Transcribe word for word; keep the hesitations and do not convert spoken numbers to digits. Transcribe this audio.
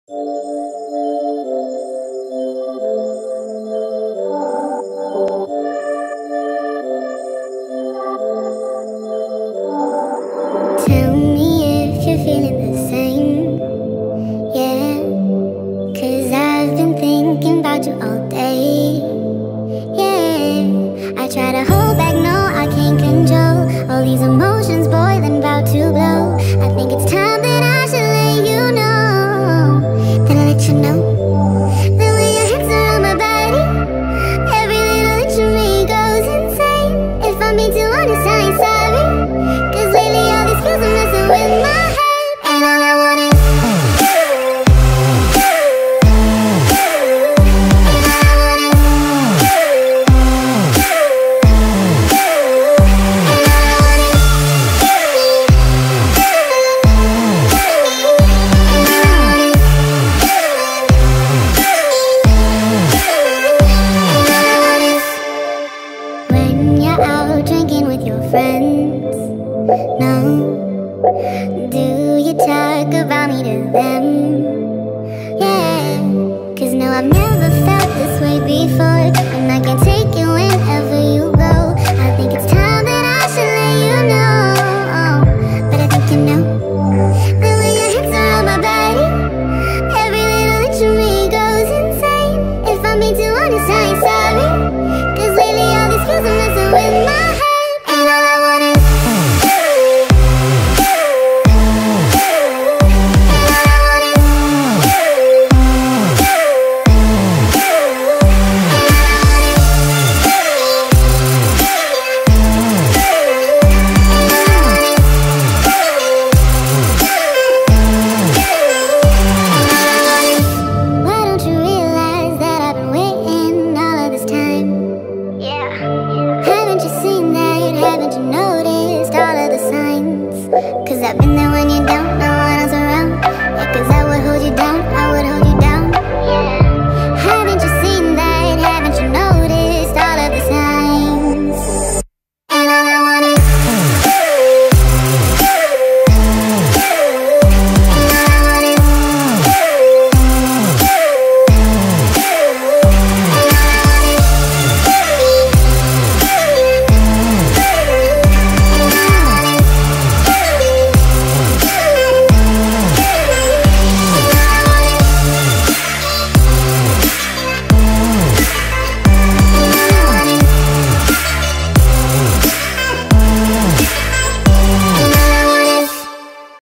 Tell me if you're feeling the same, yeah. Cause I've been thinking about you all day, yeah. I try to hold back, no, I can't control all these emotions boiling, about to blow. I think it's time that I should let you know, that I let you know. The way your hands are on my body, every little inch of me goes insane. If I'm being too honest, I ain't sorry, cause lately all these feels are messing with my head. And all I want is out drinking with your friends, no? Do you talk about me to them? Yeah, cause no, I've never felt this way before, and I can't take